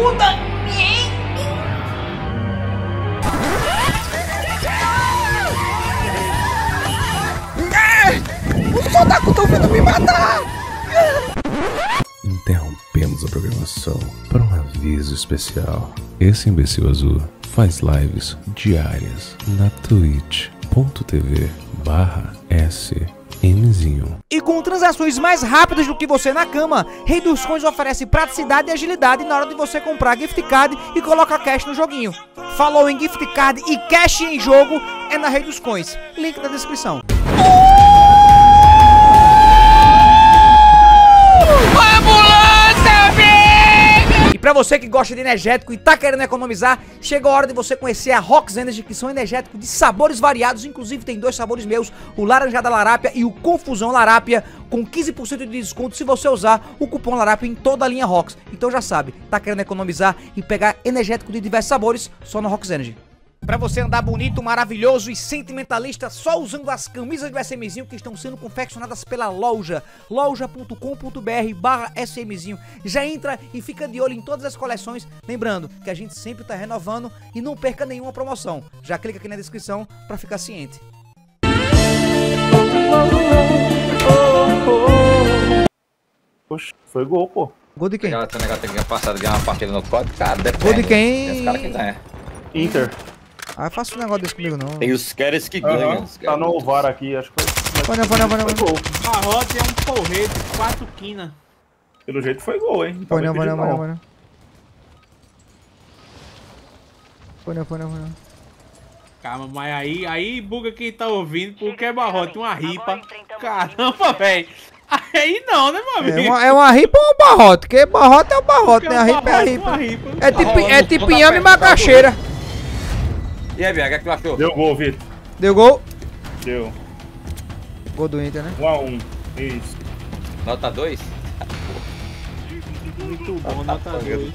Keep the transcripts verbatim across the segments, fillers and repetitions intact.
ajuda! Os otaku estão vindo me matar! Interrompemos a programação para um aviso especial. Esse imbecil azul faz lives diárias na twitch ponto tv barra smzinho. E com transações mais rápidas do que você na cama, Rei dos Coins oferece praticidade e agilidade na hora de você comprar gift card e colocar cash no joguinho. Falou em gift card e cash em jogo, é na Rei dos Coins. Link na descrição. E pra você que gosta de energético e tá querendo economizar, chegou a hora de você conhecer a Rox Energy, que são energéticos de sabores variados. Inclusive tem dois sabores meus, o Laranjada Larápia e o Confusão Larápia, com quinze por cento de desconto se você usar o cupom Larápia em toda a linha Rox. Então já sabe, tá querendo economizar e pegar energético de diversos sabores, só na Rox Energy. Pra você andar bonito, maravilhoso e sentimentalista só usando as camisas do SMzinho que estão sendo confeccionadas pela loja loja ponto com ponto br barra SMzinho. Já entra e fica de olho em todas as coleções, lembrando que a gente sempre tá renovando e não perca nenhuma promoção. Já clica aqui na descrição pra ficar ciente. Poxa, foi gol, pô. Gol de quem? Esse negócio tem que passar de ganhar uma partida no código, cara, depende. Gol de quem? Esse cara que ganha. Inter. Ah, faça um negócio desse comigo não. Tem os caras que Uhum. ganham. Tá no VAR aqui, acho que foi. Vai não, vai não, vai não. Foi gol. Barrote é um porrete, quatro quina. Pelo jeito foi gol, hein? Foi não, Talvez vai não, pediu vai não, mal. vai não. Foi não, foi não, foi não. Calma, mas aí, aí buga quem tá ouvindo, porque é barrote, uma ripa. Caramba, velho. Aí não, né, meu amigo? É uma, é uma ripa ou um barrote? Porque barrote é o barrote, Porque né? A um ripa é a barrote, ripa. uma ripa. É tipo, rolando é no tipo fundo da inhame e perna, tá macaxeira. E aí, Bianca, o que é que tu achou? Deu gol, Vitor. Deu gol? Deu. Gol do Inter, né? um a um. Isso. Nota dois? Muito bom, nota dois.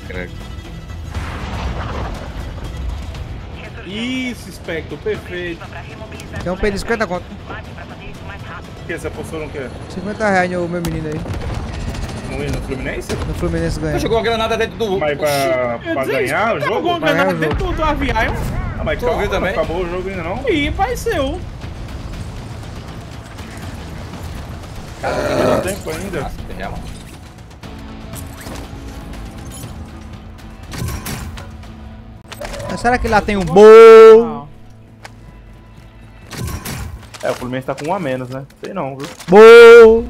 Isso, Spectre, perfeito. Tem um P de cinquenta conto. O que? Você apostou no quê? cinquenta reais no meu menino aí. No, no Fluminense? No Fluminense ganha. Jogou a granada dentro do... Mas pra, pra ganhar o Tá jogo? com Vai ganhar o dentro do, do avião. Ah, mas Tu calma, ouviu também? não acabou o jogo ainda não? E vai ser um. Não dá tempo ainda. Nossa, que real. Mas será que lá tem um gol? É, o Fluminense tá com um a menos, né? Sei não, viu? Gol!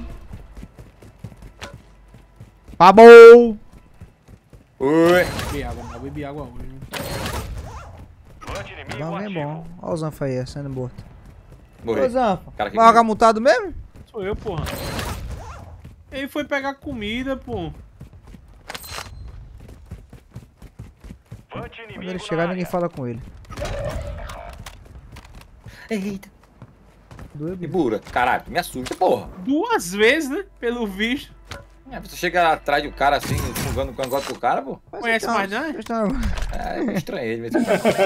Acabou! Oi. Bebi água, não bebi água hoje. Vamos, é bom. Olha o Zanfa aí, sendo morto. Ô Morri. Zanfa, Cara que vai jogar mutado mesmo? Sou eu, porra. Ele foi pegar comida, pô. Quando ele chegar, ninguém fala com ele. Eita. Doeu, E bicho. bura, caralho, me assusta, porra. Duas vezes, né? Pelo visto. É, você chega atrás do cara assim, fungando o cangote do cara, pô. Conhece mais, né? Então, É, eu estranhei. Mas...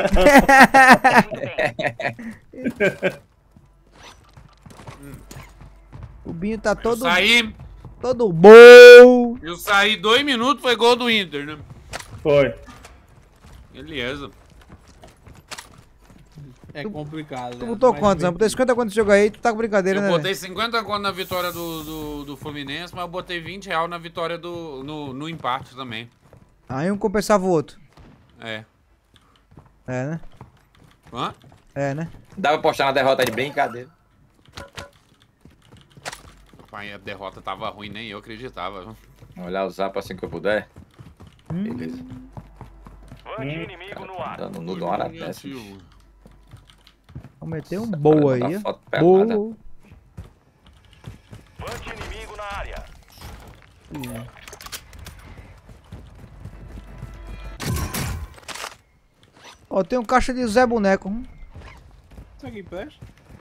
o Binho tá todo, Eu saí, todo bom. eu saí dois minutos, foi gol do Inter, né? Foi. Beleza. É complicado. Tu né? botou Mas quantos, bem- Zanfa? Botou cinquenta quantos jogo aí? Tu tá com brincadeira, Eu né? botei cinquenta conto na vitória do, do, do Fluminense, mas eu botei vinte reais na vitória do. no, no empate também. Aí um compensava o outro. É. É, né? Hã? É, né? Dá pra postar na derrota de brincadeira. Pai, a derrota tava ruim, nem eu acreditava. viu? Vou olhar o zap assim que eu puder. Beleza. Cara, dando nudo uma hora dessa. Negativo. Vamos meter um boa aí, Mandar ó. foto pelada. Boa. Ó, tem um caixa de Zé Boneco. hum. Isso aqui presta?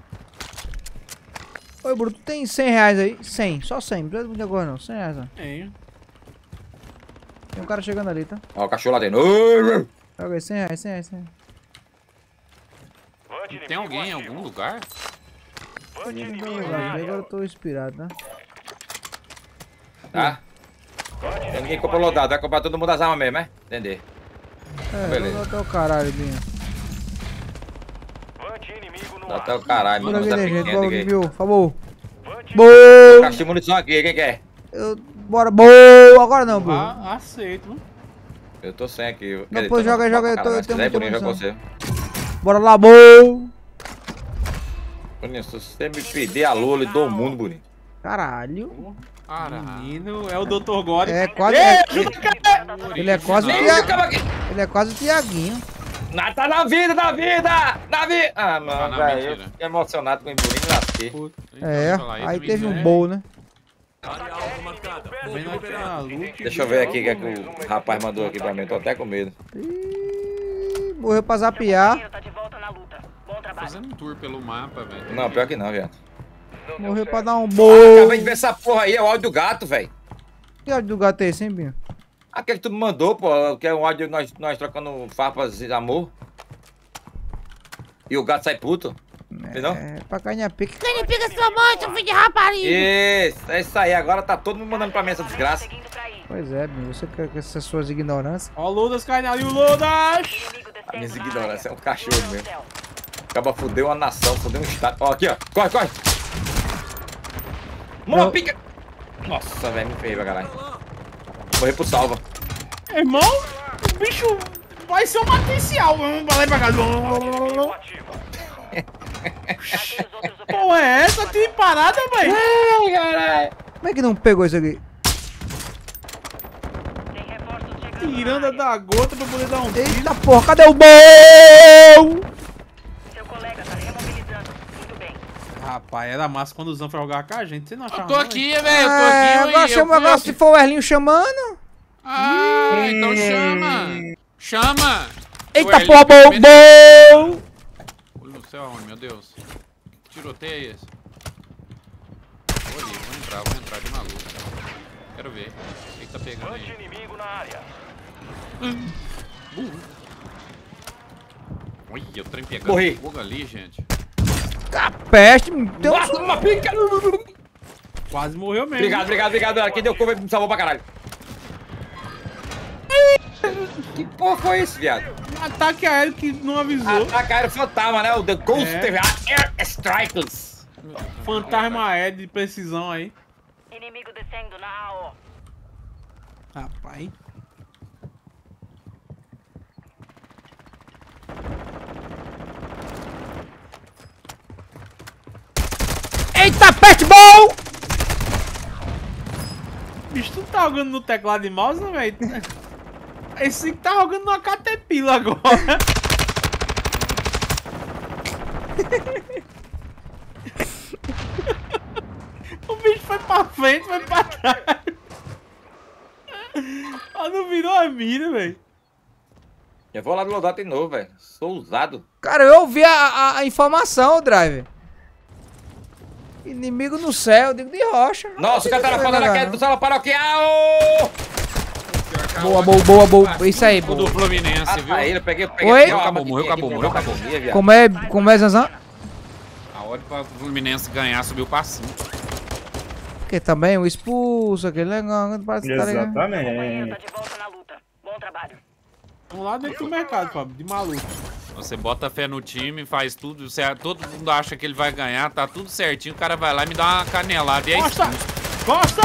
Oi, Bruno, tu tem cem reais aí? cem, só cem, não precisa de agora não, cem reais, ó. Tenho. Tem um cara chegando ali, tá? Ó, o cachorro lá dentro. Oi, Joga aí, cem reais, cem reais, cem reais. Tem alguém em algum lugar? Agora eu tô inspirado, né? Tá? Ninguém comprou loadado, vai comprar todo mundo as armas mesmo, é? Entender. É, Beleza. até o caralho, Binho. Dá até o caralho, Bora mano. aqui, Tá né, gente? pequeno, Bora, ninguém. viu? Por favor. Boa! Caixa de munição aqui, quem quer? Eu- Bora, boa! Agora não, Bruno. Ah, aceito, mano. Eu tô sem aqui. Não, pô, joga aí, joga aí, eu tô- eu tenho muita Boninho, joga munição. você. Bora lá, boa! Boninho, se você me pedir a Lula e dou o mundo, Boninho. Caralho. Caralho. Menino, é o doutor God. É quase. Ei, é- Juca! ele é quase o Ih, Tia... acaba aqui. Ele é quase o Tiaguinho. Na- Tá na vida, na vida! Na vida! Ah, mano, Ah, não, velho, eu mentira. fiquei emocionado com o Boninho e lasquei. Puta, É, falar isso, aí me teve um engana. bowl, né? vem naquela luta. Deixa eu ver aqui o que, é que o rapaz mandou aqui pra mim, tô até com medo. Ih, morreu pra zapear. Tá de volta na luta. Bom trabalho. Fazendo um tour pelo mapa, velho. Não, pior que não, viado. Morreu pra dar um Ah, bowl. acabei de ver essa porra aí, é o áudio do gato, velho. Que áudio do gato é esse, hein, Binho? Aquele que tu me mandou, pô, que é um áudio de nós, nós trocando farpas de amor. E o gato sai puto. Entendeu? É, pra canha pica. Quem pica sua mãe, seu filho de rapariga? Isso, é isso aí. Agora tá todo mundo mandando pra mim essa desgraça. Seguindo pra aí. Pois é, Binho, você quer com essas suas ignorâncias. Ó, o Ludas caindo ali, o Ludas! Inimigo descendo A minha na ignorância é um área. cachorro Visão no mesmo. céu. Acaba fudeu uma nação, fudeu um estado. Ó, aqui, ó. Corre, corre. Mama Eu- pica. Nossa, velho, me ferrei pra caralho. Morri pro salva. Irmão, o bicho vai ser um matricial. Vai lá pra cá. Aqueles outros Pô, é essa? Tem parada, velho? Ai, caralho. Como é que não pegou isso aqui? Tem reforços chegando. Tirando a da gota pra poder dar um tiro. Eita porra, cadê o bowl? Seu colega tá remobilizando. Muito bem. Rapaz, era massa quando o Zan foi jogar com a gente. Você não achava? Eu tô não, aqui, velho. Eu tô É, aqui. agora eu- chama eu- agora se for o Erlinho chamando. Ah, então chama. Chama. Eita O Erlinho porra, bowl, primeiro- bowl. Olha no céu, aonde, meu Deus. Que tiroteio é esse? Vou ali, vou entrar, vou entrar de maluco. Quero ver. O que que tá pegando aí? Inimigo na área. Olha, o trem pegando Morri. fogo ali, gente. Peste, tem um... Nossa, uma pica. Quase morreu mesmo. Obrigado, obrigado, obrigado. Quem deu cover me salvou pra caralho. Que porra foi isso, viado? Um ataque aéreo que não avisou. Ataque aéreo fantasma, né? O The Ghost É. teve a Air Strikers. Fantasma aéreo de precisão aí. Inimigo descendo na A O. Rapaz. Eita, peste, bowl. Bicho, tu tá jogando no teclado de mouse, né, velho? Esse que tá jogando numa Caterpillar agora. O bicho foi pra frente, foi pra trás. Ah, não virou a mira, velho. Eu vou lá do Lodato de novo, velho. Sou usado. Cara, eu ouvi a, a, a informação, Driver. Inimigo no céu, digo de rocha. Nossa, o cara tá na foda daquele do sala paroquial. Boa, boa, boa, boa. Isso aí, O do boa. Fluminense, Ah, viu? tá ele, eu peguei, eu peguei. Oi? Ó, Acabou, aqui, morreu, aqui, acabou, aqui, morreu, aqui, acabou. aqui, viado. Como é, como é, Zanzan? A hora pra Fluminense ganhar subiu pra cinco. Porque também o expulso, aquele legal, parece que tá ligado. Companheiro tá Exatamente. de volta na luta. Bom trabalho. Vamos lá dentro do mercado, Fábio, de maluco. Você bota fé no time, faz tudo certo. Todo mundo acha que ele vai ganhar, tá tudo certinho. O cara vai lá e me dá uma canelada e é Costa! expulso. Costa!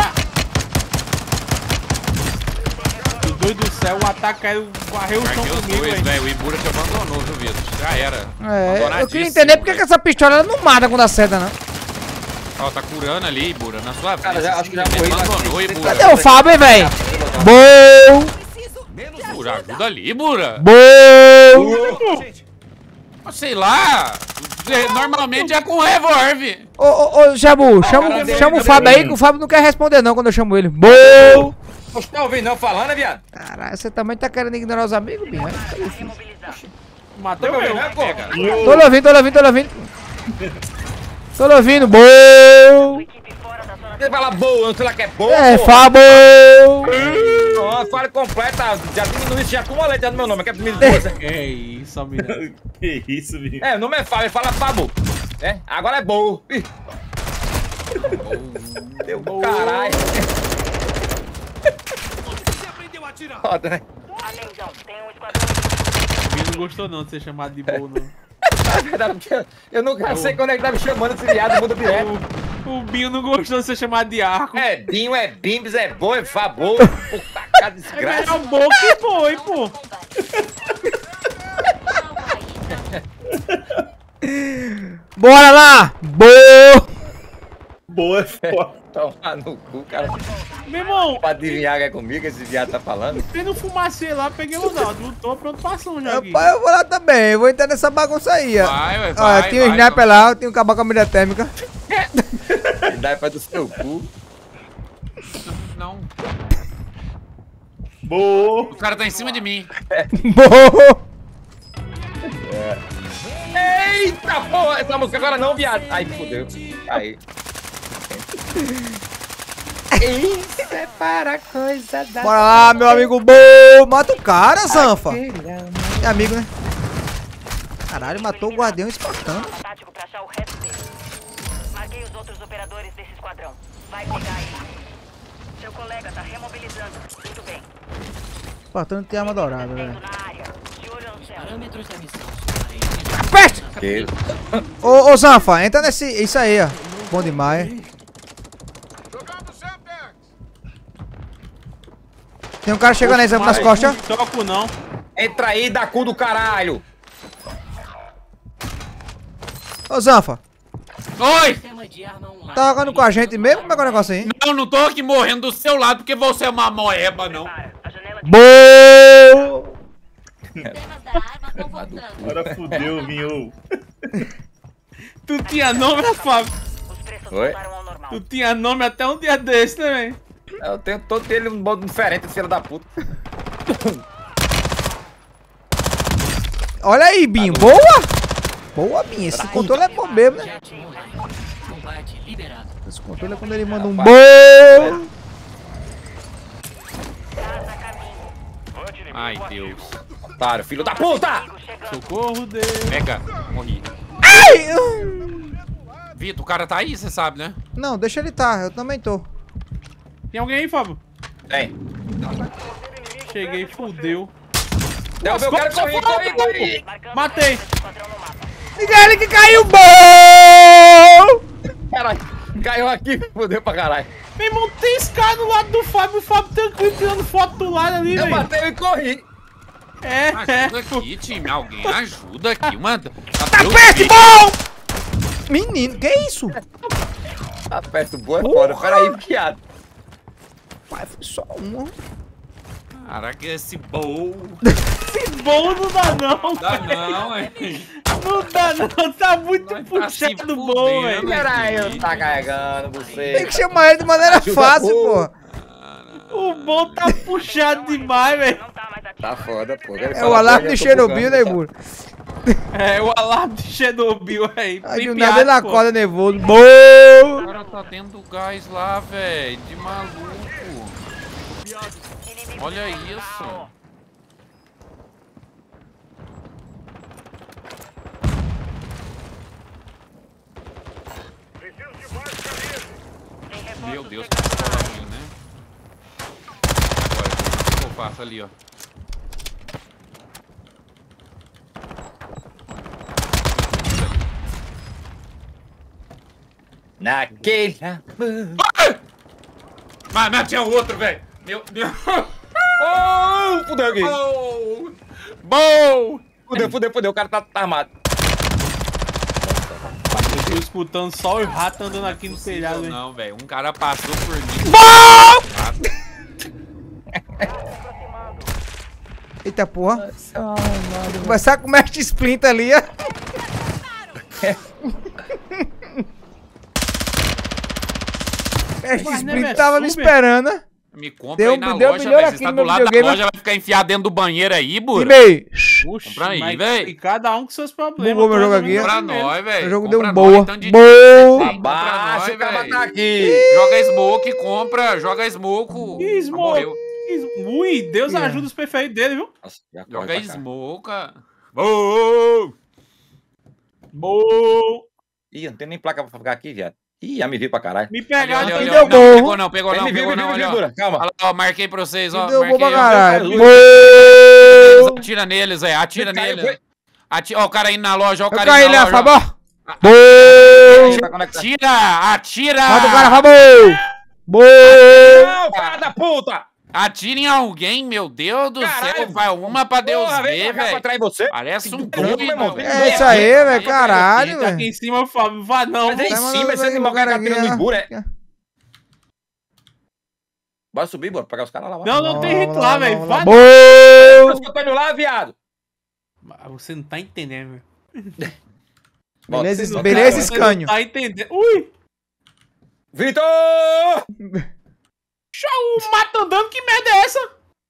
Meu Deus do céu, o ataque aéreo varreu o chão Carguei os comigo, dois, hein? velho. O Ibura te abandonou, viu, Vitor? Já era. É, eu queria Abandonadíssimo, entender porque que velho. essa pistola ela não mata quando acerta, não. Ó, tá curando ali, Ibura, na sua Cara, frente. já- acho que já Você morri, abandonou, mas- Ibura. Cadê o Fábio, hein, velho? Boa! Ibura, ajuda ali, Ibura. Boa! Ah, sei lá. Normalmente é com revólver. Ô, ô, ô, Jabu, chama, cara dele, chama o cadê Fábio aí ele? que o Fábio não quer responder não quando eu chamo ele. Boa! Você tá ouvindo não falando, né, viado? Caralho, você também tá querendo ignorar os amigos, Binho? né? Remobilizar. Matou Tá me meu. ouvindo, né, porra? Tô lhe ouvindo, tô lhe ouvindo, tô lhe ouvindo. Tô lhe ouvindo, boa! Equipe fora da zona Você fala boa, não sei lá que é boa. É, porra. Fábio! Nossa, fala completa. Já diminui isso já com uma letra no meu nome, que é primeiro duas. É isso, Almirante. Que isso, bicho. É, o nome é Fábio, ele fala Fábio. É, agora é boa. Ih. Deu caralho. Foda, né? Atenção, tem um esquadrão. O Binho não gostou não de ser chamado de boa, não. É verdade, porque eu nunca sei quando é que tá me chamando esse viado, muda direto. O, o Binho não gostou de ser chamado de arco. É binho, é bimbs, é bom, é favor. Puta que É desgraça. melhor boa que boi, pô. Bora lá! Boa! Boa, é foda. Toma no cu, cara. Meu irmão, Pra adivinhar que é comigo, esse viado tá falando. tem no fumacê lá, peguei o dado. Lutou, pronto, passou já aqui. Rapaz, eu vou lá também, eu vou entrar nessa bagunça aí, ó. Vai, ué, Olha, vai, tem o vai, sniper vai. lá, eu tenho que acabar com a mira térmica. Dá pra do seu cu. Não. Boa. O cara tá em cima de mim. Boa! Eita porra, essa música agora não, viado. Ai, fodeu. Aí. Isso é para coisa da... Bora lá, meu amigo Boa! Mata o cara, Zanfa! É amigo, né? Caralho, matou o guardião espartano. Tático pra achar o resto dele. Marquei os outros operadores desse esquadrão. Vai pegar ele. Seu colega tá remobilizando. Muito bem. Espartano tem arma dourada, velho. Tendo na área. De olho no céu. Parâmetros da missão. Peste! Que? Ô, ô Zanfa, entra nesse... Isso aí, ó. Bom demais. Tem um cara chegando aí, Zanfa, nas costas. Não toco não. Entra aí, da cu do caralho. Ô, Zanfa, Oi! Sistema de arma online. tá jogando com a gente mesmo? Como é que é o negócio aí? Não, não tô aqui morrendo do seu lado porque você é uma moeba, não. Para. A janela de Boa! Sistemas da arma estão voltando. Agora fudeu, Vinho. Tu tinha nome, Fábio? Os preços Oi? voltaram ao normal. Tu tinha nome até um dia desse, né, velho? Eu tenho todo ele um modo diferente, filho da puta. Olha aí, Binho. Boa! Boa, Binho. Esse controle é bom mesmo, né? Jet online. Combate liberado. Esse controle é quando ele manda um boa! Ai, Deus. Otário, filho da puta! Socorro dele. Pega. Morri. Ai! Vitor, o cara tá aí, você sabe, né? Não, deixa ele tá. Eu também tô. Tem alguém aí, Fábio? Vem. Cheguei, fudeu. Derrubei o cara, corri, corri, corri. Matei. Diga ele que caiu bom! Caralho, caiu aqui, fudeu pra caralho. Meu irmão, tem esse cara do lado do Fábio. O Fábio tranquilo tirando foto do lado ali, Eu velho. matei e corri. É, é. Ajuda aqui, time. Alguém ajuda aqui, mano. Tapete bom! Menino, que isso? Aperto boa é foda. Pera aí, viado. Pai, foi só um. Caraca, esse bowl. Esse bom não dá, não. Dá não, hein? Não dá, não. Tá muito Nós tá se puxado bom, fudendo, velho. né? Caralho, tá carregando você. Tem que chamar ele de maneira Ajuda, fácil, pô. pô. O bom tá puxado demais, velho. Não tá mais ativo. Tá foda, pô. É o alarme de Chernobyl, né, Muro? É, o alarme de Chernobyl aí. Aí do bem nada ele piado, pô. acorda nervoso. O Boa! cara tá dentro do gás lá, velho. De maluco. Olha isso. Meu Deus, que barulho, né? Agora, o que eu faço ali, ó? Naquele... Mas, mas tinha outro, velho. Meu, meu... Oh, fudeu aqui. Oh! Bom! Fudeu, fudeu, fudeu. O cara tá, tá armado. Eu tô escutando só os ratos andando aqui no telhado, hein. Não, velho. Um cara passou por mim. Eita porra. Começar com o Mestre Splinter ali, ó. Mestre Mas, né, Splinter velho, tava me super. esperando, né? Me compra Deu- aí na deu loja, melhor velho. aqui Você tá no do meu lado da videogame. loja, vai ficar enfiado dentro do banheiro aí, burro. Time! Puxa, Compra aí, mas véi. cada um com seus problemas. Bugou meu mais jogo ou menos aqui, ó. assim Compra mesmo. nós, velho. O jogo Compra deu um nós, boa. então de- Boa! Compra Abaixa, nós, o cara velho. tá aqui. Joga smoke, compra. Joga smoke. Ih, Ah, Smoke. morreu. Ih, Ui, Deus Yeah. ajuda os perfeitos dele, viu? Nossa, já corre Joga pra cá. smoke. Boa! Boa. Ih, eu não tenho nem placa pra ficar aqui, viado. Ih, já me viu pra caralho. Me Ali, pegaram. ali, ali, deu ó. gol. Não, pegou não, pegou Ele não, me viu, pegou me não, viu, olha, me ó. viu, calma. Olha lá, ó, marquei pra vocês, ó. Deu gol Marquei, pra ó. caralho. Gol! Atira neles, é. Atira Caiu, neles. foi. Ati... Ó, o cara indo na loja, ó, o Eu cara caí, indo na Léo, loja. ó. Fabó! Gol! Tá conectado. Atira! Atira! Mata o cara, Fabó! Gol! Não, filha da puta! Atira em alguém, meu Deus do Caralho. céu. Vai uma pra Deus Porra, vem ver, pra cá pra velho. trair você. Parece um Não, doido, meu irmão, velho. É isso aí, velho, caralho, Tá aqui velho. em cima, Fábio. Vá não. Mas é em Tá cima, mandando esse bem animal o que cara tá tirando aqui, no ó. emburo, é. Bora subir, bora pegar os caras lá. Não, não tem gente Vamos lá, lá, velho. vamos lá. Vá Gol! Os que eu tô indo lá, viado. não. Você não tá entendendo, velho. Beleza, Bota, beleza, bota. Você Scânio. não tá entendendo. Ui! Vitor! O mato andando, que merda é essa?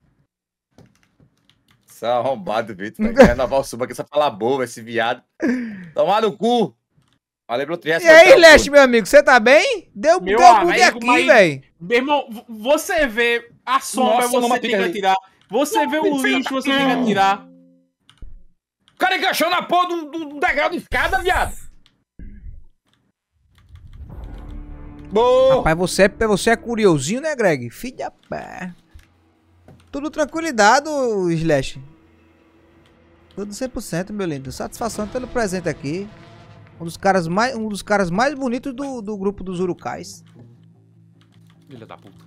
Você é arrombado, Vitor. Vai ganhar Naval Suba aqui só falar boa, esse viado. Tomar no cu. Valeu pelo E aí, Leste, meu amigo, você tá bem? Deu, Meu deu bug amigo, aqui, mas- velho. Meu irmão, v- você vê a sombra, Nossa, uma você tem que pica ali. atirar. Você vê o lixo, você tem que atirar. O cara encaixou na porra de um, de um degrau de escada, viado. Boa! Rapaz, você é, você é curiosinho, né, Greg? Filho da pé. Tudo tranquilidade, Slash. Tudo cem por cento, meu lindo. Satisfação pelo presente aqui. Um dos caras mais, um dos caras mais bonitos do, do grupo dos Urucais. Filha da puta.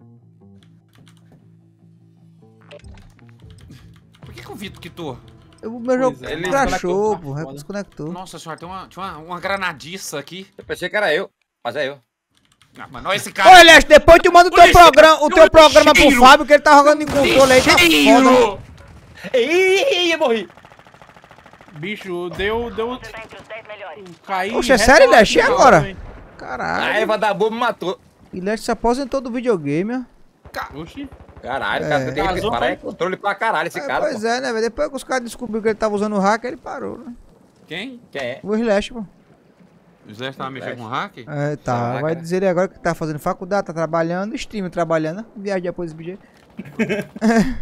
Por que que o Vitor quitou? O meu jogo é, ele crashou, desconectou. pô. Foda. Desconectou. Nossa senhora, tem uma, tinha uma, uma granadiça aqui. Eu pensei que era eu, mas é eu. Ah, mas não é esse cara. Ô, Slash, depois tu manda o teu lixeiro, programa, o o teu programa pro lixeiro. Fábio, que ele tá jogando em controle aí, tá foda. Lixeiro! Ih, eu morri. Bicho, deu, deu, Você tá entre os dez melhores. caí. Oxe, é reto sério, lá Lash? E no agora? chão, hein? A Caralho. Eva da boa me matou. E Slash se aposentou do videogame, ó. Oxi. Caralho, É. cara, tem que Casou, parar. foi? É controle pra caralho esse É, cara. pois pô. é, né, velho? Depois que os caras descobriram que ele tava usando o hack, ele parou, né? Quem? Quem é? O Slash, pô. O Zé tava mexendo com o hack? É, tá. Caraca. Vai dizer ele agora que tá fazendo faculdade, tá trabalhando, stream trabalhando, viagem depois desse vídeo aí.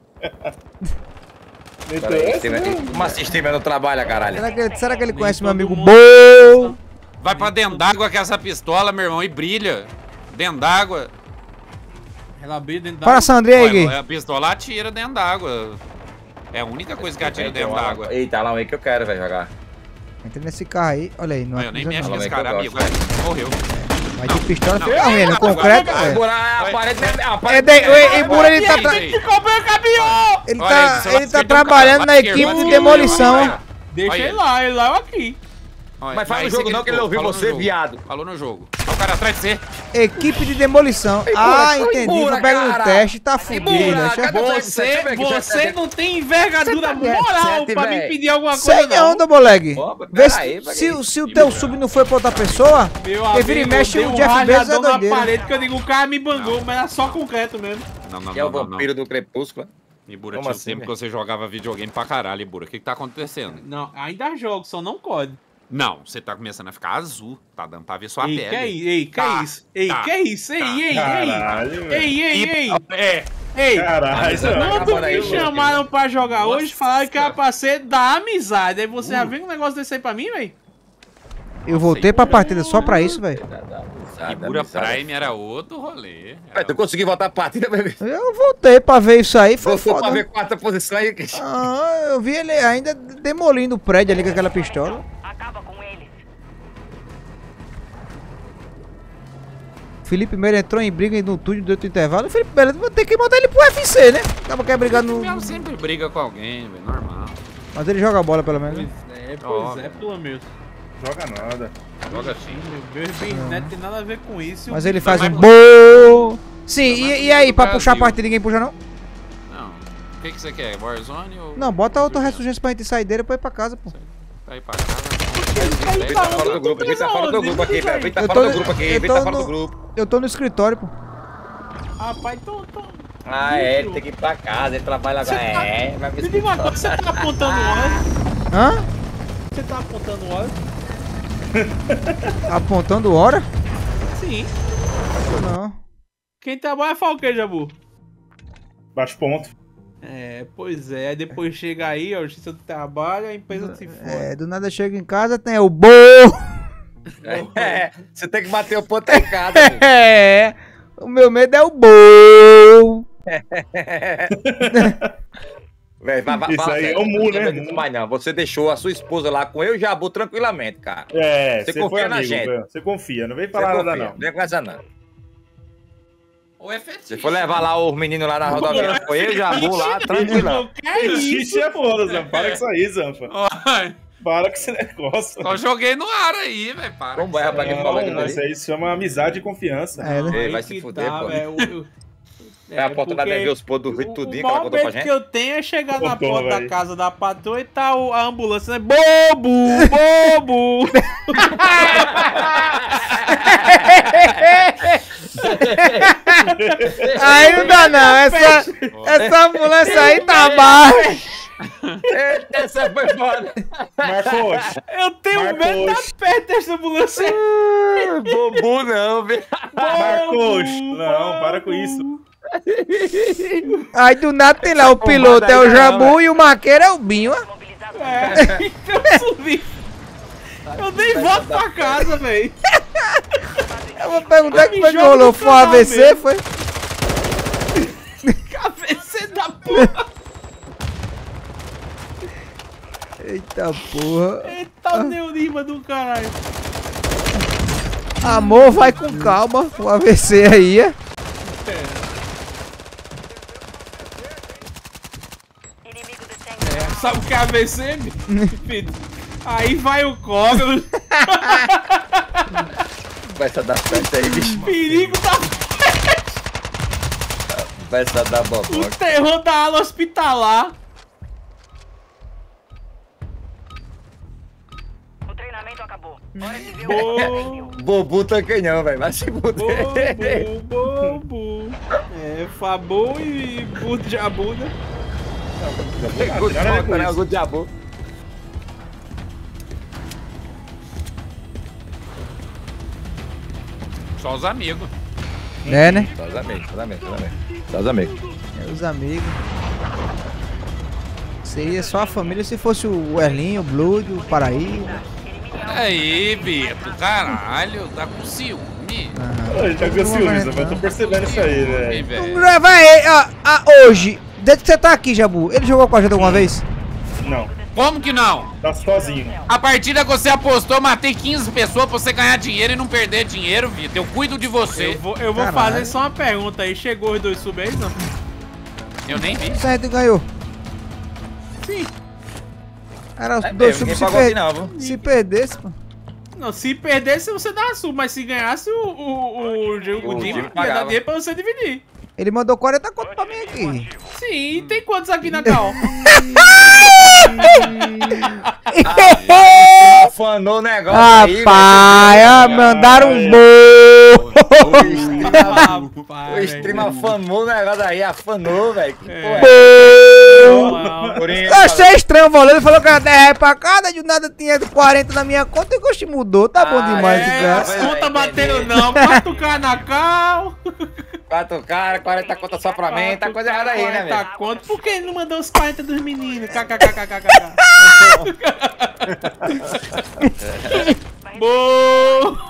Peraí, como assim streamer não trabalha, caralho? Será que, ele- será que ele Nem conhece meu todo amigo mundo- Bo? Vai pra dentro d'água com essa pistola, meu irmão, e brilha. Dentro d'água. Ela abriu dentro da... Para Sandrinha aí, Olha, Gui. a pistola atira dentro d'água. É a única coisa que atira dentro d'água. Eita, lá um aí que eu quero, velho, jogar. Entra nesse carro aí, olha aí. Não Eu nem acusa mexo não. nesse Fala aí que cara, eu amigo. gosto. Morreu. Mas de pistola Não, fica não, ruim, no não, concreto, não, é. Agora a parede... A parede É, daí, o Ibura, ele tá, Olha tra- isso aí. Ficou bem, caminhão! ele Olha tá, isso, ele tá acertou o trabalhando cara, na lá equipe esquerda, de olha, demolição. olha, Deixa Olha. ele lá, ele lá eu aqui. olha. Mas fala no esse jogo não, gritou, que ele ouviu falou no você, jogo. viado. Falou no jogo. Olha o cara atrás de você. Equipe de demolição. Ah, Ibura, entendi. Ibura, Vou pegar um cara. teste, tá fudido. Ibura, Né? cadê o Você, Deixa eu ver aqui, deixa eu você ver. não tem envergadura Você tá moral sete, pra véi. me pedir alguma coisa, Sei não. onda, moleque. Opa, Vê peraí, se, se, peraí. se o teu sub não foi pra outra pessoa, Meu porque vira e amigo, mexe eu dei o um Jeff Bezos é rajadão na doideira. parede que eu digo, o cara me bangou, mas era só concreto mesmo. Não, não, Que é o não, não, não. vampiro do crepúsculo. Ibura, Como tinha um assim, tempo velho? que você jogava videogame pra caralho, Ibura. O que que tá acontecendo? Não, ainda jogo, só não pode. Não, você tá começando a ficar azul. Tá dando pra ver sua Ei, pele. que é isso? Ei, que Tá, é isso? Ei, tá, que é isso? Ei, tá. ei, ei. Caralho, velho. Ei, ei, E- ei. É. Ei. Caralho. Quando Acabando aí, me louco. chamaram pra jogar Nossa. hoje, falaram que era pra ser da amizade. Aí você Uh. já vem um negócio desse aí pra mim, velho? Eu voltei pra partida só pra isso, velho. Ibura Prime era outro rolê. Vai, Era tu conseguiu voltar a partida, bebê? Eu voltei pra ver isso aí, foi Voltou pra foda. ver quarta posição aí. Ah, eu vi ele ainda demolindo o prédio ali com aquela pistola. Acaba com eles. Felipe Meira entrou em briga no túnel do outro intervalo. Felipe Meira, vou ter que mandar ele pro U F C, né? Acaba quer brigar no. Mesmo sempre briga com alguém, velho. Normal. Mas ele joga bola pelo menos. né? É, pois Ó, é, pelo menos. Joga nada. Joga assim. Meu Bisnet tem nada a ver com isso. Mas ele faz Mas- um bo. Sim, Mas e, e aí, no pra puxar a Brasil. partida, ninguém puxa não? Não. O que que você quer? Warzone ou... Não, bota outra ressurgência pra gente sair dele e pra ir pra casa, pô. Tá aí pra casa. Vem tá fora do grupo, vem tá fora do grupo aqui, velho. Vem tá Eu fora tô- do grupo aqui, eu vem tô tá fora no- do grupo. Eu tô no escritório, pô. Rapaz, tô, tô... Ah, é, ele tem que ir pra casa, ele trabalha agora. Você tá- É, vai ver Me diga uma coisa, você tá apontando hora? Hã? Você tá apontando hora? Apontando hora? Sim. Não. Quem trabalha faz o que, Jabu? Bate ponto. É, pois é. Aí depois chega aí, ó, a justiça do trabalho, a empresa se fode. É, do nada chega em casa, tem o bo. É, você tem que bater o ponto errado. filho. É, o meu medo é o bom. Véi, vai, vai, Isso fala aí sério, é o Mu, não tem né? medo disso mais não. Você deixou a sua esposa lá com eu e o Jabu tranquilamente, cara. É, Você você confia foi na amigo, gente. velho. Você confia, não vem Você falar nada confia, não. não vem com essa não. Ou é fetiche. Você foi levar lá os meninos lá na rodovia com eu e o Jabu lá, tranquilão. Que é isso? Xixi é foda, Zanfa. Para com isso aí, Zanfa. Ai, Para com esse negócio. só joguei no ar aí, velho. Para. Como vai, rapaz, que Não, falou aquilo mas isso ali? aí se chama amizade e confiança. É, né? Ei, vai Aí se que fuder, tá, pô. velho. Eu- É a porta da porque ver os pôr do Rio tudinho que O ela maior contou pra medo gente. que eu tenho é chegar na Contou, porta da velho. casa da patroa e tá o- a ambulância, né? Bobo! Bobo! Aí não dá não, essa, essa ambulância aí tá baixa. Eita, essa foi foda. Marcos, Eu tenho Marcos. medo de estar perto dessa ambulância. Bobo não, velho. Marcos. Não, para com isso. Aí do nada tem lá o piloto é o Jabu e o maqueiro é o Binho. ó. Mobilizado. É, então eu subi. Eu nem volto pra casa, velho. Eu vou perguntar que Me foi que joga rolou, no foi um canal A V C, mesmo. foi? Cabeça da porra. Eita porra. Eita, o neurima do caralho. Amor, vai com calma, o A V C aí, é. Inimigo descendo. Sabe o que é A V C, filho? Aí vai o cobra. Vai dar festa aí, bicho. Perigo da... Vai dar O boboca. terror da ala hospitalar. O treinamento acabou. Hora de ver o Bobo, Bobo também não, velho. Vai se fuder. bobo, bobo. É, Fabu e Budo Jabu, né? Good Nada a ver com foda, né? isso. O Good Jabu. Só os amigos. É, né? Só os amigos, só os amigos, só os amigos. Só os amigos. É os amigos. Seria só a família se fosse o Erlinho, o Blood, o Paraíba. Aí, Vitor, caralho, tá com ciúme. Pô, ele tá com ciúmes, eu tô percebendo isso aí, Ih, velho. velho. Vai, ah, ah, hoje, desde que você tá aqui, Jabu, ele jogou com a gente alguma vez? Não, Como que não? tá sozinho. A partida que você apostou, eu matei quinze pessoas pra você ganhar dinheiro e não perder dinheiro, Vitor. Eu cuido de você. Eu vou, eu vou Caralho. fazer só uma pergunta aí. Chegou os dois sub aí, não? Eu nem vi. Se a gente ganhou. Sim. Era os É dois mesmo, subs ninguém se, pagou per... aqui não, viu? se perdesse, pô. Não, se perdesse, você dá sub, mas se ganhasse, o, o, o, o, o time time ia dar pagava. dinheiro pra você dividir. Ele mandou quarenta conto pra mim aqui. Sim, tem quantos aqui na Cal? Afanou o negócio aí, Rapaz, ah, mandaram um bolo. O stream afanou o negócio aí, afanou, velho. Que É. porra é Não, essa? Coringa, Eu achei estranho o valor, ele falou que era dez reais pra cada, de nada tinha quarenta na minha conta e gosto mudou, tá bom Ah, demais é, esse É, cara. as contas batendo não. quatro K na Cal. quatro caras, quarenta contas só pra mim, tá coisa errada aí, né, velho? quarenta conto. Por que ele não mandou os quarenta dos meninos? KKKKKK. Boa!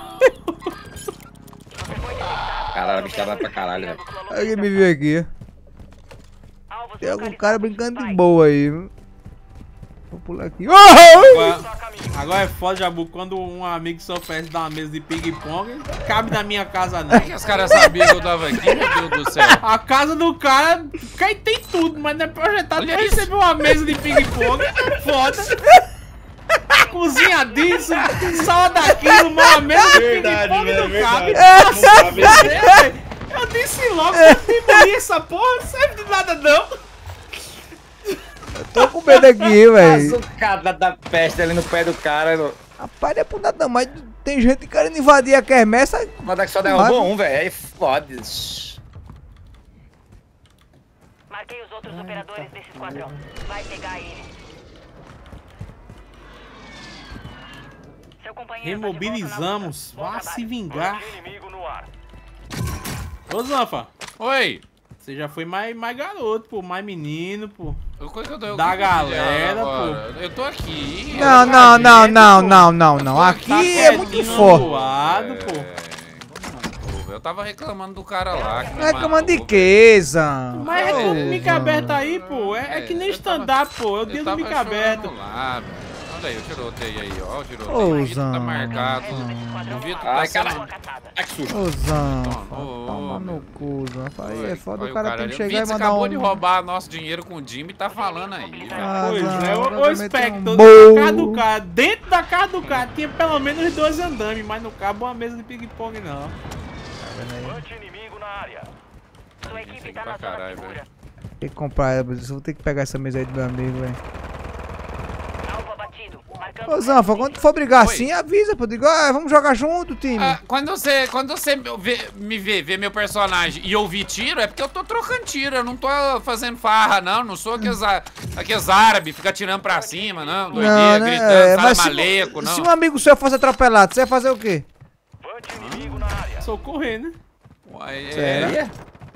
Caralho, a bicha vai pra caralho, velho. Alguém me viu aqui. Alvos Tem algum localizados. cara brincando de Vai. boa aí. viu? Vou pular aqui. Oh! Agora, agora é foda, Jabu, quando um amigo se oferece dar uma mesa de ping-pong, cabe na minha casa não. Que os caras sabiam que eu tava aqui, meu Deus do céu. A casa do cara cai, tem tudo, mas não é projetado Olha pra isso. receber uma mesa de ping-pong. É foda. Cozinha disso, sal daquilo, uma mesa de Verdade, ping-pong velho, não cabe. verdade. Nossa, Não cabe. velho, eu disse logo que eu demolir essa porra, não serve de nada não. Tô com medo aqui, velho. Açucada da peste ali no pé do cara. no- Rapaz, não é por nada, mas tem gente querendo invadir a quermesse. Mas é que só derrubou um, velho. Aí fode. Marquei os outros operadores desse esquadrão. Vai pegar ele. Seu companheiro tá de volta na Remobilizamos, luta. Bom vá trabalho. se vingar. Inimigo no ar. Ô Zanfa, Oi. Você já foi mais, mais garoto, pô. Mais menino, pô. Eu, eu, eu, Da eu, galera, agora? Eu tô aqui. Não, não, não, não, não, não, não. Aqui é muito quietinho, forte. zoado, pô. Pô, eu tava reclamando do cara lá. Que me Reclamando de matou, quê, Zan? Mas é Ô, do mica aberto aí, pô. É, é que nem eu tava- stand-up, pô. É o Eu dia do tava mica aberto. chorando lá, velho. Olha aí, o tiroteio aí, ó. O Ô, tiroteio. O Vitor tá Zan. marcado. O Vitor tá Ai, sendo... caralho. Ai, que susto. Ô, Zan. Ô, Toma ô, no cu, Zan. Aí é foda, Olha o cara tem ali. que O chegar e Vitor mandar acabou um... de roubar nosso dinheiro com o Jimmy e tá falando aí, velho. Ah, Pois Zan, é, agora o, o vai meter Spectre, um na casa do bol. cara, dentro da casa do cara, tinha pelo menos dois andames, mas não cabe uma mesa de ping-pong, não. Inimigo na área. Sua Isso equipe aqui tá pra na zona caralho, segura. velho. Tem que comprar, eu vou ter que pegar essa mesa aí do meu amigo, velho. Alvo abatido. Marcando Ô, Zanfa, quando tu for brigar Oi. assim, avisa, pô. Digo, ah, vamos jogar junto, time. Ah, quando você, quando você vê- me vê, vê meu personagem e ouvir tiro, é porque eu tô trocando tiro, eu não tô fazendo farra, não. Não sou aqueles, a- aqueles árabes, fica tirando pra cima, não. Doideira, gritando, É, fala mas se, maleco, não. se um amigo seu fosse atropelado, você ia fazer o quê? Socorrer, né? Uai, é... Sério?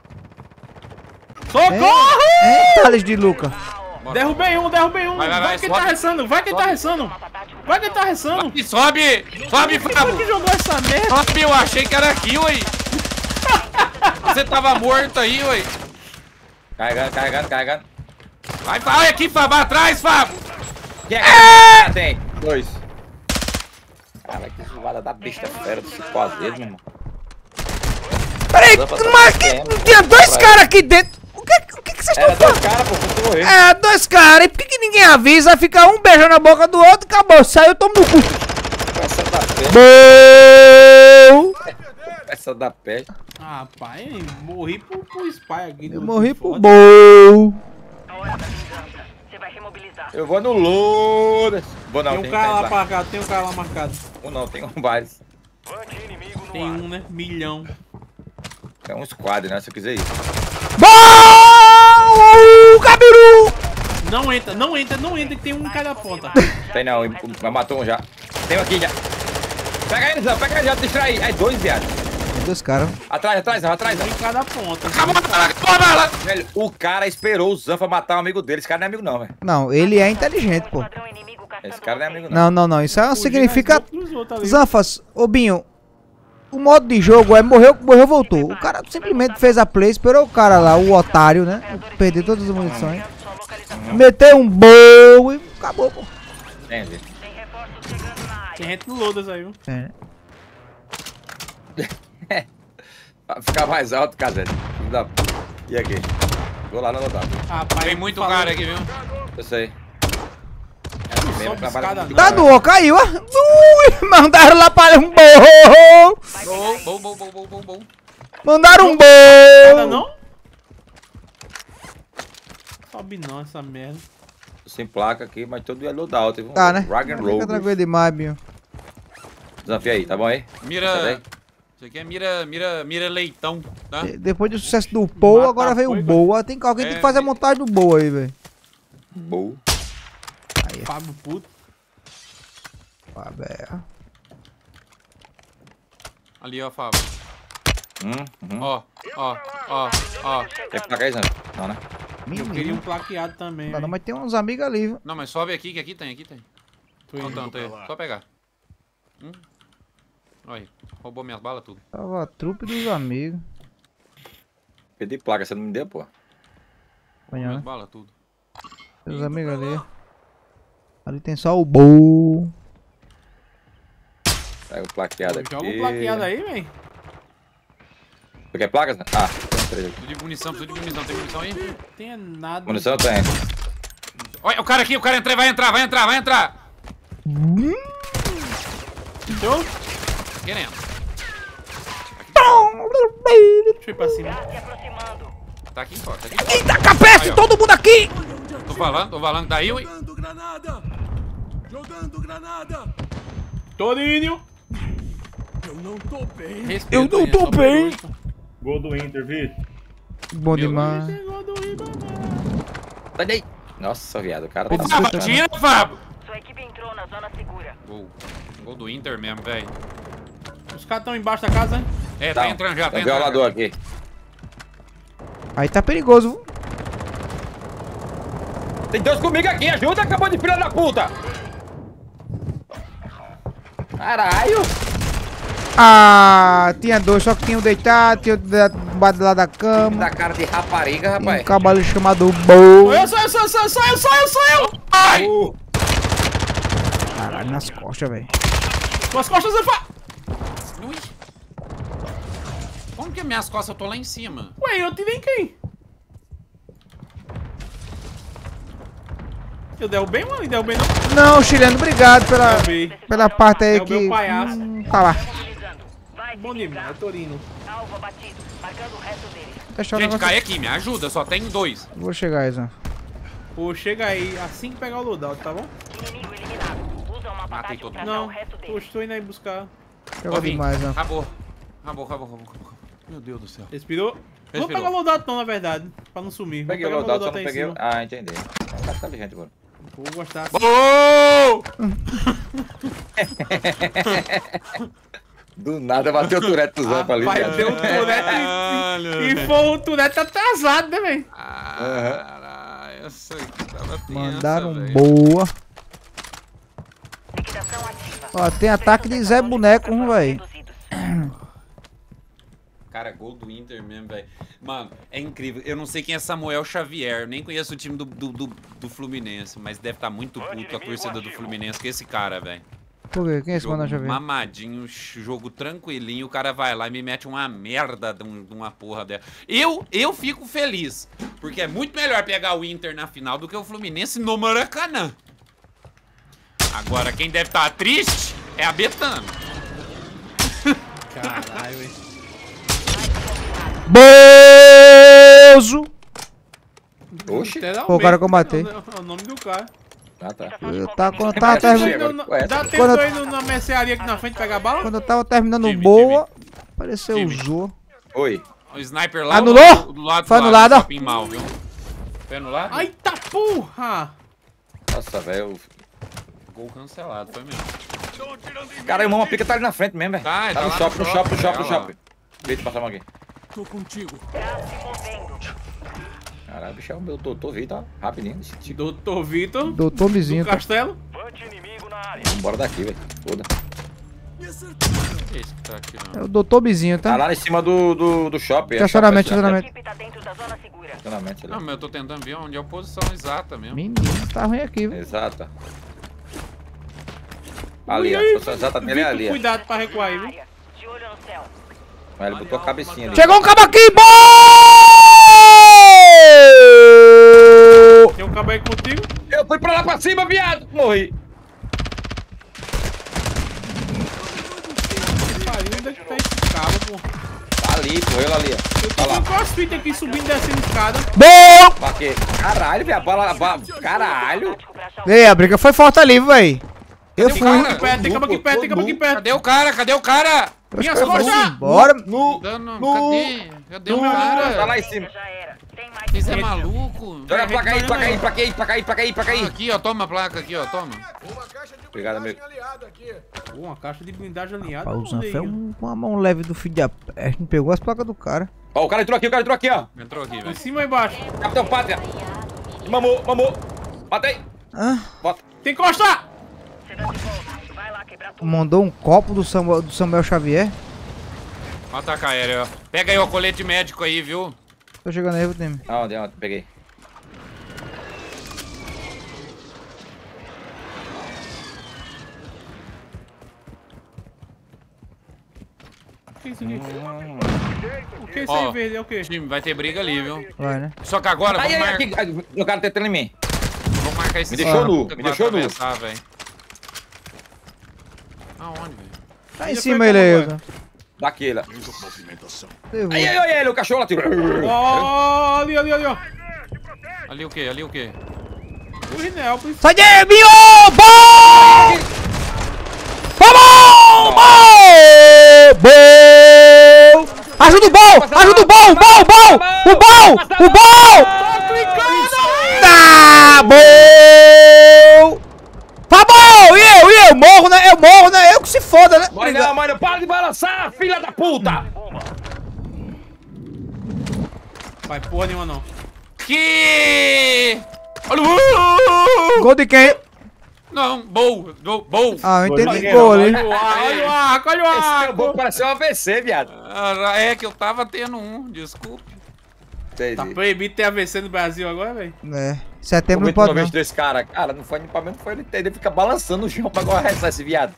Socorro! É, Thales de Luca. Derrubei um, derrubei um. Vai, Vai, vai, vai, quem sobe. tá ressando, vai quem tá ressando. Vai quem tá ressando. E sobe! Sobe, Quem Fábio! foi que jogou essa merda? Sobe, eu achei que era aqui, ué! Você tava morto aí, ué! Carregando, carregando, carregando. Vai, vai aqui, Fábio, vai atrás, Fábio! Quem é que é! Tem. Dois. Cara, que zoada da besta fera dos quase deles, meu irmão. Peraí, Zanfa tá mas que, batendo. tinha dois Vai. caras aqui dentro. O que, o que, que vocês Era estão dois falando? caras, pô, você morreu. É, dois caras. E por que, que ninguém avisa? Fica um beijando a boca do outro e acabou. Saiu, toma no cu. Essa da peste. Bom! Essa da peste. Ah, pai, morri pro, pro spy aqui. Eu do- morri do pro foda. bom. A hora da vingança. Você vai remobilizar. Eu vou no Lourdes. Vou não, Tem tem, um cara lá lá. marcado, tem um cara lá marcado. Um não, tem um vários. Tem um, né? Milhão. É um squad, né? Se eu quiser ir. Bom! Gabiru! Não entra, não entra, não entra, que tem um em cada ponta. Tem não, mas matou um já. Tem um aqui já. Pega ele, Zé, pega ele, já distrai. É dois, viado. Dois caras. Atrás, atrás, atrás. Um em cada ponta. Acabou a bala, acabou a bala! Velho, o cara esperou o Zanfa matar um amigo dele. Esse cara não é amigo não, velho. Não, ele é inteligente, pô. Esquadrão inimigo caçando Esse cara não é amigo não. Não, não, não. Isso aí significa... Dos outros ali. Zanfas, ô Binho, o modo de jogo é morreu, morreu, voltou. O cara simplesmente fez a play, esperou o cara lá, o otário, né? Perdeu todas as munições. sua localização. Meteu um bom e acabou, pô. Entendi. Tem reforços chegando na área. Tem gente no Lodas aí, viu? É. Pra ficar mais alto, Casete. Filho da p. E aqui? Vou lá no lotado. Ah, pai, Tem muito falou- cara aqui, viu? Eu sei. É Não mesmo, sobe trabalha escada, com- não. Tá do caiu, ó. Ui, mandaram lá para um bom. Bom, bom, bom, bom, bom, bom. Mandaram um Nada bom. não? Sobe não essa merda. Sem placa aqui, mas todo é loadout. Teve um Tá, né? Rock and Fica roll. tranquilo demais, Binho. Desafio aí, tá bom aí? Tá Mira... bem? Isso aqui é mira, mira, mira leitão, tá? De- Depois do sucesso do Paul, Mata agora veio o foi, Boa. Tem, alguém tem que fazer a montagem do Boa aí, velho. Boa. Fábio puto. Ah, velho. Ali, ó, Fábio. Hum, uhum. Ó, ó, ó, ó. Quer placa aí, Zan? Não, né? Eu queria um plaqueado também. Não, não, velho. mas tem uns amigos ali, viu? Não, mas sobe aqui, que aqui tem, aqui tem. Tô Não indo. tanto aí, só pegar. Hum? Olha aí, roubou minhas balas tudo. Tava a trupe dos amigos. Pedi placa, você não me deu, pô. Roubou Amanhã, minhas né? balas tudo. Os amigos ali. Ali tem só o Boa. Pega o plaqueado aqui. Joga um plaqueado aí, velho. Tu quer placas? Zan? Ah, tem três aqui. Preciso de munição, preciso de munição, tem munição aí? Não tem nada. Munição tem. Olha, o cara aqui, o cara entra, vai entrar, vai entrar, vai entrar! Show? Querendo. Deixa eu ir pra cima. Se aproximando. Tá aqui fora, tá aqui fora. Eita, capeste, Aí, ó. todo mundo aqui! Tô falando, tô falando, tá aí, ui. Torinho. Eu não Respeito, tô hein, é só bem. pergunta. Gol do Inter, Vitor. Bom Meu demais. Chegou do Ribamar. Sai daí. Nossa, viado, o cara Pô, tá... desculpa. Ah, tira, Fábio! Sua equipe entrou na zona segura. Gol. Gol do Inter mesmo, velho. Os caras estão embaixo da casa, hein? É, tá Não, entrando já, tá tem um entrando. violador já. aqui. Aí tá perigoso, viu? Tem dois comigo aqui, ajuda, acabou de filha da puta! Caralho! Ah, tinha dois, só que tinha um deitado, tinha outro debaixo lá da cama. Da cara de rapariga, Um rapaz. cavalo chamado Bo. Eu sou eu, sou eu, sou eu, sou eu, sou eu, sou eu! Ai! Uh, Caralho, nas costas, velho. Suas costas eu fa... Ui. Como que é minhas costas? Eu tô lá em cima. Ué, eu tirei em quem? Eu derrubei, mano? Derrubei não? Não, chileno, obrigado pela, Derrubei. pela parte aí É o que... meu palhaço. Hum, tá lá. Mobilizando. Vai Bom se demais, livrar. Torino. Alvo abatido. Marcando o resto deles. Deixa eu Gente, negócio- cai aqui, me ajuda, só tem dois. Vou chegar, Izan. Pô, chega aí assim que pegar o loadout, tá bom? Inimigo eliminado. Usa uma Matei batata todo pra mundo. achar Não, o resto tô, deles. estou indo aí buscar. Chegou Ó, vim. demais, ó. Acabou. Acabou, acabou, acabou, acabou. Meu Deus do céu. Respirou? Não vou Respirou. pegar o loadout não, na verdade. Pra não sumir. peguei o vou pegar loadout, só não aí em peguei o... cima. Ah, entendi. Tá tá gente, mano. Vou gostar. Oh! Do nada bateu o turete do Zampa ali, Vai cara. ter um turete e, e foi um turete atrasado, né, velho? Caralho, essa aqui tava tensa, Mandaram velho. boa. Liquidação ativa. Ó, tem ataque de Zé Boneco, um, velho. Reduzidos. Cara, gol do Inter mesmo, velho. Mano, é incrível. Eu não sei quem é Samuel Xavier. Eu nem conheço o time do, do, do, do Fluminense, mas deve estar muito puto a torcida do Fluminense com esse cara, velho. Por quê? Quem é esse Jogo mano Xavier? mamadinho, jogo tranquilinho, o cara vai lá e me mete uma merda de, um- de uma porra dela. Eu, eu fico feliz, porque é muito melhor pegar o Inter na final do que o Fluminense no Maracanã. Agora, quem deve estar triste é a Betano. Caralho, velho. Bozo! Oxi. Pô, o cara que eu matei. É o nome do cara. Ah, tá. Eu tava, quando eu tava, Chega. termi- agora, conhece, Dá agora. tempo Quando- aí no- na mercearia aqui na frente pegar bala? quando eu tava terminando Time, boa, apareceu o Time. Zô. Oi. O sniper lá Anulou? do, do lado Foi do anulado, ó. lado, shopping mal, viu? Foi anulado? Ai, tá porra! Nossa, velho. Gol cancelado, foi mesmo. Cara, o Mama Pica tá ali na frente mesmo, velho. Tá, Tá tá no lá shopping, no no shopping, no shopping, shopping, no tá lá. shopping. Vem, passa a mão aqui. Tô contigo. Gás se movendo. Caralho, bicho, é o meu doutor Vitor, ó. Rapidinho. esse tipo. Doutor Vitor, do Doutor Mizinho, tá? Castelo. Bora daqui, velho. Foda. Esse que tá atirando. É o Doutor Mizinho, Tá tá? lá em cima do, do, do shopping. Estacionamento, é shopping, estacionamento. A equipe tá dentro da zona segura. Estacionamento, Não, ali. mas eu tô tentando ver onde é a posição exata mesmo. Menino, tá ruim aqui, viu? Exata. Ali, ó. Ui, A posição exata dele é Vitor, ali, ó. cuidado pra recuar aí, viu? Área. De olho no céu. Mas ele botou a cabecinha ali. Chegou um cabo aqui, bom! Tem um cabo aí contigo? Eu fui pra lá pra cima, viado! Morri. Pariu, onde é que tá esse cabo, pô? Tá ali, correu ali, ó. Eu Tá tô lá. com crossfit aqui subindo e descendo escada. Bom! Baque. Caralho, velho. A bala. A bala... Caralho. Tático pra achar o Ei, a briga foi forte ali, véi. Eu Cadê o fui. cara? Aqui perto, tem cabo aqui perto, tem cabo aqui perto. Cadê o cara? Cadê o cara? Minhas Eu vou costas! embora. No. Dando, No. cadê? Cadê o Tá cara? lá em cima. Já era. Tem mais Vocês é gente. maluco? Joga a placa aí, placa aí, placa aí, placa aí, placa aí, placa Ah, aí. aqui, ó, toma a placa aqui, ó, toma. Obrigado, amigo. Pô, uma caixa de blindagem alinhada. Pauzão, onde aí, foi ó? um- uma mão leve do filho da peste. Não pegou as placas do cara. Ó, o cara entrou aqui, o cara entrou aqui, ó. Entrou aqui, Em velho. cima ou embaixo? Capitão Pátria. Mamou, mamou. Matei. Ah, Bota. Tem costa! Você tá de volta. Vai lá quebrar tudo. mandou um copo do Samuel, do Samuel Xavier. Ó, ataque aéreo, ó. Pega aí o colete médico aí, viu? Tô chegando aí, time. Aonde, aonde? Peguei. O que é isso aqui? O que é isso Ó. aí verde? É o quê? Time, vai ter briga ali, viu? Vai, né? Só que agora Aí, vamos, aí, mar... aqui. Ai, o cara tentando em mim. vamos marcar esse Me deixou cara, nu, puta, me que vai deixou nu. atravessar, velho. Aonde, velho? Tá em Já cima foi ele aí, como, Elton. Daquele. Levou. Aí, aí, aí, aí, o cachorro lá, tio. Ó, ali, ali, ali, ó. Ali o quê? Ali o quê? O Rinelpes. Sai de Binho! Bom! Vamos! Bom! Bom! Ajuda o bom! Ajuda o bom! O bom! O bom! O bom! O bom! Tá bom! Tá bom! E eu, e eu? Morro, né? Eu morro, né? Eu que se foda, né? Mãe, não, mãe, não, para de balançar, filha da puta! Faz porra nenhuma, não. Que... Olha o... Gol de quem? Não, bol, gol, bol. Ah, eu Gol de entendi zagueiro, gol ali. Olha o arco, olha o arco, olha o Esse arco. bom pareceu um A V C, viado. Ah, é que eu tava tendo um, desculpe. Entendi. Tá proibido ter A V C no Brasil agora, velho? É, setembro não Muito uma pode vez não. desse cara. Cara, não foi pra mim, não foi ele. Ele fica balançando o chão pra arrastar esse viado.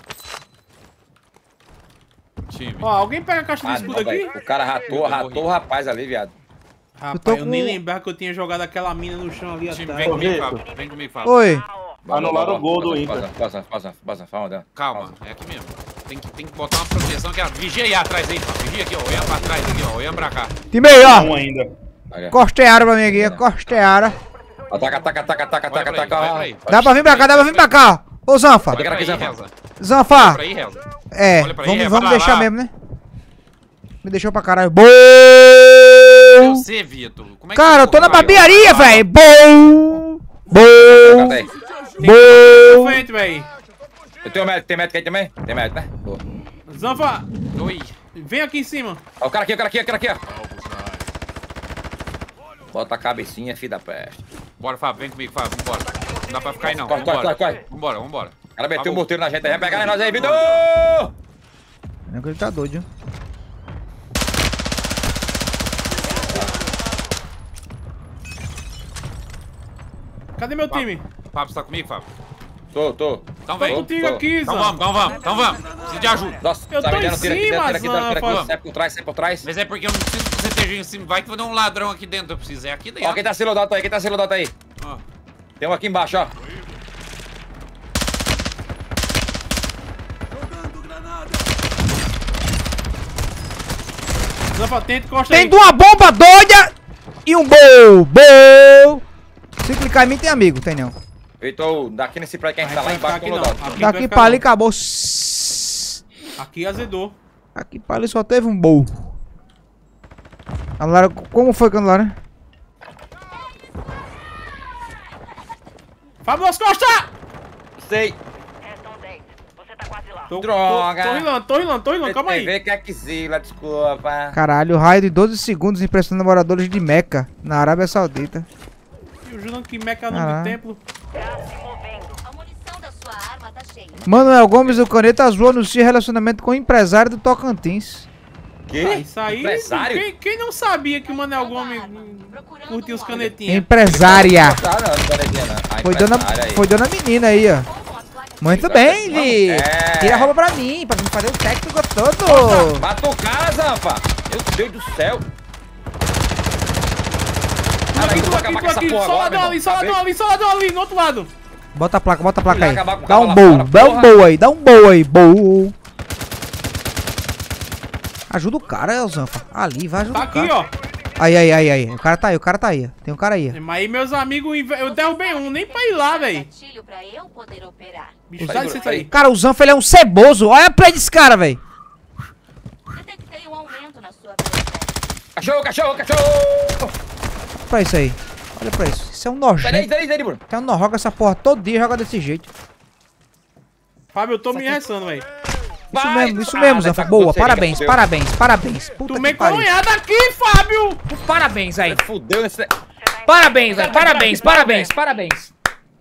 Time. Ó, alguém pega a caixa de Ah, escudo não, aqui? velho. O cara ratou, ratou o rapaz ali, viado. Rapaz, tô eu, com- nem lembrava que eu tinha jogado aquela mina no chão ali Time, atrás. vem comigo, Vitor. Fábio. Vem comigo, Fábio. Oi. Anularam o gol do Inter. Passa, passa, passa, passa, Calma, é aqui mesmo. Tem que, tem que botar uma proteção aqui. Ó. Vigia aí atrás aí, Fábio. Vigia aqui, ó. Olhando pra trás aqui, ó. Olhando pra cá. Time aí, ó. Um ainda. Costearam pra mim aqui, costearam. Ataca, ataca, ataca, ataca, Olha ataca, pra aí, olha pra ataca. aí. Dá pra vir pra cá, dá pra vir pra cá. Ô, Zanfa. Olha pra aí, Zanfa. Reza. Zanfa. Pra aí, Reza. É, Olha pra aí, vamos, é, vamos vai lá, deixar lá. mesmo, né? Me deixou pra caralho. Bom! Você, Vitor. Como é que Cara, eu tô na vai? barbearia, velho. Bom! Bom! Cadê? Bom! Frente, velho. Eu tenho médico, tem médico aí também? Tem médico, né? Boa. Zanfa, Oi. vem aqui em cima. Ó, o cara aqui, o cara aqui, o cara aqui, ó. Bota a cabecinha, filho da peste. Bora, Fábio. Vem comigo, Fábio. Vambora. Não dá pra ficar aí, não. Corre, corre, Vambora. corre, corre. Vambora, vambora. O cara meteu o Acabou. morteiro na gente aí. Vai pegar nós aí, Vitor! Não, que ele tá doido, viu? Cadê meu time? Fábio, você tá comigo, Fábio? Tô, tô. Então Tô vem. contigo tô. aqui, Então Zan. vamos, então vamos, então vamos. Preciso de ajuda. Nossa, Eu tá tô me dando em tiro aqui, cima, tira aqui, tira aqui, tira Zanfa. aqui. Sai por trás, sai por trás. Mas é porque eu não preciso que você esteja em cima. Vai que vai dar um ladrão aqui dentro. Eu preciso. É aqui dentro. Ó, quem tá celodado aí, quem tá celodado aí? Ó. Tem um aqui embaixo, ó. Zanfa, tenta encosta Tem aí. uma bomba doida e um bol! Bol! Se clicar em mim, tem amigo, tem não. Vitor, daqui nesse prédio que a gente Aí tá lá vai embaixo, ficar tem um aqui não. lodado. Aqui vai Daqui ficar pra ali não. acabou. Aqui azedou. Aqui pra ali só teve um bol. Anularam. Como foi que anularam? Fábio das costas! Sei. Restam dez. Você tá quase lá. Tô, Droga. Tô, tô rilando, tô rilando, tô rilando, calma aí. Vê que é que zila, desculpa. Caralho, raio de doze segundos impressionando moradores de Meca, na Arábia Saudita. E o Junan que meca no Ah. templo. Gás se movendo. A munição da sua arma tá cheia. Manuel Gomes do Caneta Azul anuncia relacionamento com o empresário do Tocantins. Ah, Que? isso aí. Empresário? Quem, quem não sabia que o Manel Gomes curtia os canetinhas? Empresária. Tá, não, não canetinha, não. A Foi dona, empresária aí. foi dona menina aí, ó. Muito bem, Vi. É. Tira a roupa pra mim, pra mim fazer o técnico todo. Mata o cara, Zanfa. Meu Deus do céu. Tu aqui, eu tu vou aqui, acabar tu com essa aqui. porra Só agora, ladrão meu ali, irmão. só ladrão ali, só ladrão ali, no outro lado. Bota a placa, bota a placa Vai aí. acabar com o Dá um cabo lá bowl, fora, dá um porra. bowl aí, dá um bowl aí, bowl. Ajuda o cara, é o Zanfa. Ali, vai ajudar Tá o aqui, cara. ó. Aí, aí, aí, aí. O cara tá aí, o cara tá aí. Tem um cara aí. Mas aí, meus amigos, eu derrubei um, nem pra ir lá, velho. Gatilho pra eu poder operar. Bicho, Aí, dá Bruno, licença aí. Cara, o Zanfa, ele é um ceboso. Olha a play desse cara, velho. Detectei um aumento na sua velocidade. Cachorro, cachorro, cachorro. Olha pra isso aí. Olha pra isso. Isso é um Sai daí, nojento. sai daí, sai daí, Bruno. Tem um norroga essa porra todo dia joga desse jeito. Fábio, eu tô me ressando, velho. Isso Vai. mesmo, isso Ah, mesmo, mas Zanfa. tá Boa, com você, parabéns, fudeu. parabéns, parabéns. Puta Tomei que pariu. coronhada aqui, Fábio! Parabéns aí. Fudeu nesse... Parabéns, velho. Parabéns, parabéns, parabéns.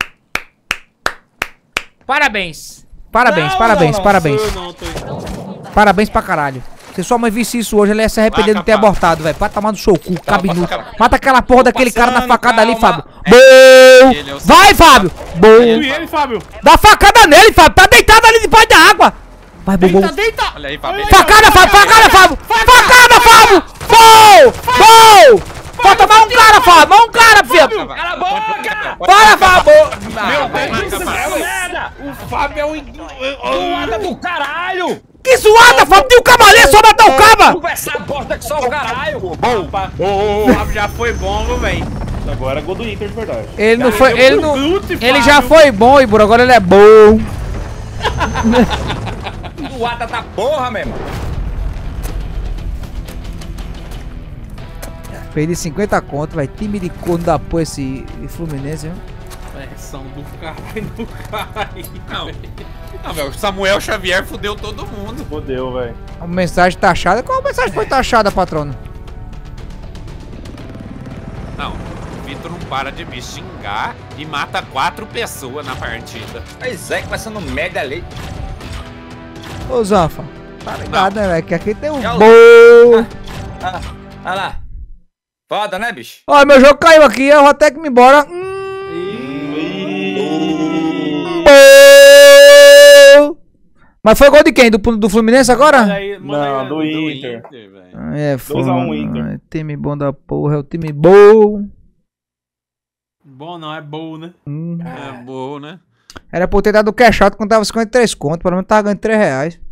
Parabéns. Parabéns, Não, parabéns, não, não. parabéns. Eu não, tô indo. Parabéns pra caralho. Se sua mãe visse isso hoje, ela ia se arrepender de não ter Vaca, abortado, velho. Pra tomar no seu cu, cabinudo. calma. Mata aquela porra daquele cara na passando, facada ali, calma. Fábio. Bom! Ele é o Vai, Fábio! Tu Bom! e ele, Fábio. Dá facada nele, Fábio. Tá deitado ali debaixo da água. Vai, bom, bom. Deita, deita! Olha aí, Fábio. Facada, Fábio! Facada, Fábio! Facada, Fábio! Bom! Bom! Falta mais um cara, Fábio! Mais um cara, filho! Cala a boca! Para, Fábio! Meu Deus do céu! Merda! O Fábio é um... Zoada do caralho! Que zoada, Fábio! Tem um cavaleiro, só matar o caba! Conversar bosta que só o caralho! Opa, o Fábio já foi bom, viu, velho? Agora é gol do Inter de verdade. Ele não Já foi, deu ele pro não, glúteo, ele Fábio. já foi bom, Ibura, agora ele é bom. Zoada da porra, mesmo! Perdi cinquenta conto, vai. Time de corno da porra esse Fluminense, viu? Pressão do caralho do caralho. Não, não, velho. O Samuel Xavier fudeu todo mundo. Fodeu, velho. Uma mensagem taxada. Qual mensagem foi taxada, patrono? Não, o Vitor não para de me xingar e mata quatro pessoas na partida. Pois é, começando média ali. Ô, Zanfa, tá ligado, Não. né, velho? Que aqui tem um É o- bom. Ah, olha lá. Foda, né, bicho? Ó, meu jogo caiu aqui, eu vou ter que me embora. Hum, bom. Mas foi gol de quem? Do, do Fluminense agora? Manda aí, manda Não, aí, do Inter. velho. Ah, é dois a um foda. Inter. É time bom da porra, é o time bom. Bom não, é bom, né? Hum. É bom, né? Era por ter dado o cash out quando tava cinquenta e três conto, pelo menos tava ganhando três reais.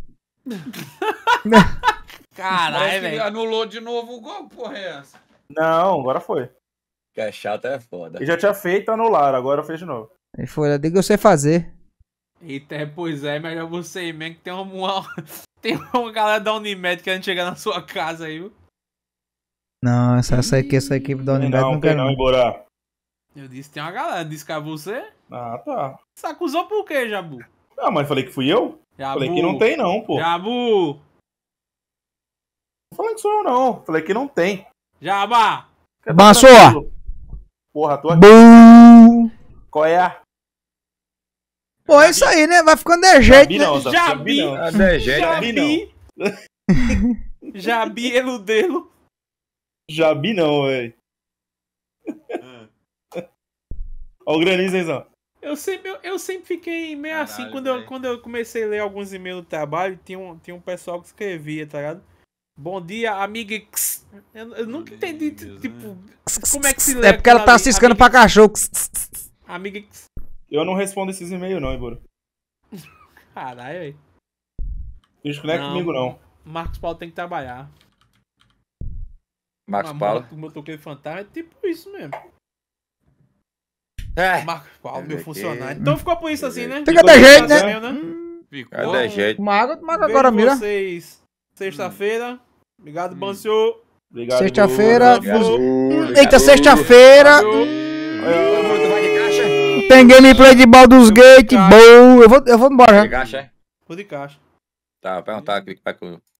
Caralho, Parece que velho. anulou de novo o gol, porra é essa? Não, agora foi. Que é chato, é foda. Ele já tinha feito, anularam, agora fez de novo. Ele foi lá, diga eu sei fazer. Eita, é, pois é, melhor você ir mesmo que tem uma, uma, tem uma galera da Unimed querendo chegar na sua casa aí, viu? Não, essa, essa, aqui, essa equipe da Tem Unidade não, não tem quer não, não. Iborá. Eu disse, tem uma galera, disse que é você. Ah, tá. Você acusou por quê, Jabu? Ah, mas falei que fui eu? Jabu. Falei que não tem não, pô. Jabu. Não falei que sou eu não. Falei que não tem. Jabá. Quer Baçou! tranquilo? Porra, tô aqui. Bum. Qual é a? Pô, é isso aí, né? Vai ficando de jeito, Jabi né? não, Zé, Jabi. Jabi não. Ah, de jeito, né? Jabi Jabi. Jabi Eludelo. Jabi não, velho. Olha o granizo, hein, Zé? Eu sempre, eu, eu sempre fiquei meio Caralho, assim, quando eu, velho. quando eu comecei a ler alguns e-mails do trabalho, tinha um, tinha um pessoal que escrevia, tá ligado? Bom dia, amiga. X. Eu, eu nunca entendi, tipo, como é que se lê É porque ela tá aquilo ali? ciscando Amiga pra cachorro. X. Amiga X. Eu não respondo esses e-mails não, Iboro. Caralho, velho. Isso não é comigo não. Marcos Paulo tem que trabalhar. Marcos Uma Paulo. moto, motoqueiro fantasma é tipo isso mesmo. É. Marcos Paulo, meu Esse funcionário. aqui- Então ficou por isso assim, né? Fica de jeito, né? né? Ficou. Cadê jeito? Uma água, uma água Vejo agora, mira. vocês sexta-feira. Obrigado, Bancio. Obrigado, Sexta-feira. Iboro. Eita, sexta-feira. Tu vai de caixa? Tem gameplay de Baldur's Gate. Bom. Eu vou, eu vou embora, De né? caixa, é? Vou de caixa. Tá, vou perguntar aqui pra